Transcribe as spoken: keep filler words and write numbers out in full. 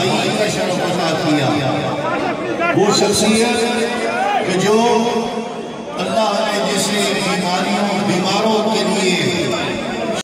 भाई का शरफ अता किया। वो शख्सियत कि जो